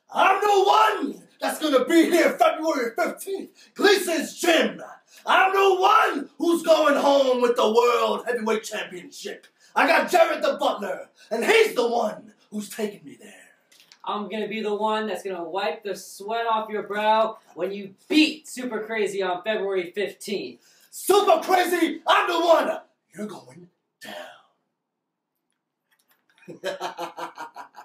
I'm the one that's gonna be here February 15th, Gleason's Gym. I'm the one who's going home with the World Heavyweight Championship. I got Jared the Butler, and he's the one who's taking me there. I'm going to be the one that's going to wipe the sweat off your brow when you beat Super Crazy on February 15th. Super Crazy, I'm the one. You're going down.